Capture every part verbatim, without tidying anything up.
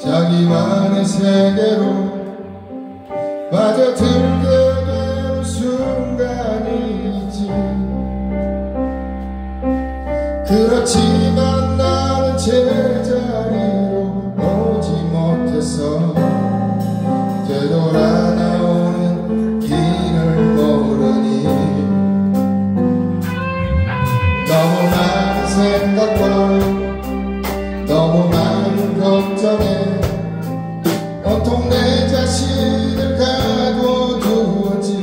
자기만의 세계로 빠져들게 되는 순간이 있지. 그렇지만 나는 제자리로 오지 못해서 되돌아 나오는 길을 모르니 너무 많은 생각과 너무 많은 걱정에 온통 내 자신을 가둬두었지.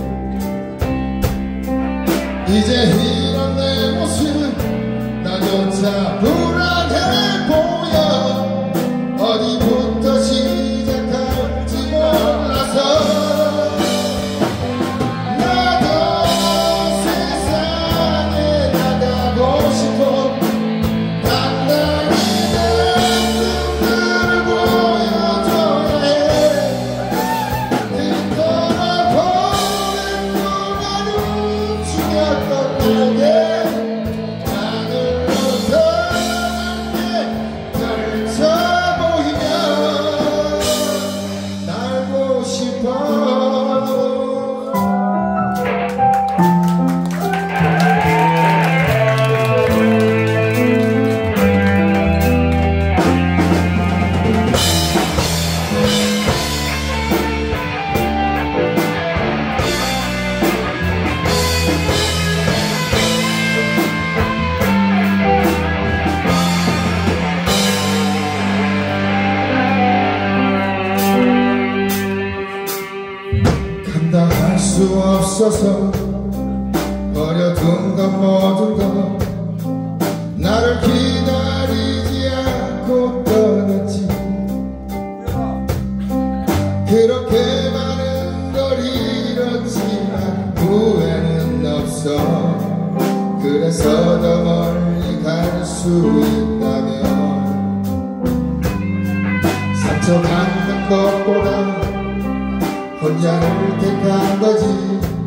이제 이런 내 모습은 나조차 불안해 보여. 어디부터 시작할지 몰라서 나도 세상에 나가고 싶어. 감당할 수 없어서 버려둔 것 모든 것 나를 기다리지 않고 떠났지. 그렇게 많은 걸 잃었지만 후회는 없어. 그래서 더 멀리 갈 수 있다면 상처받는 것보다 혼자를 택한 거지.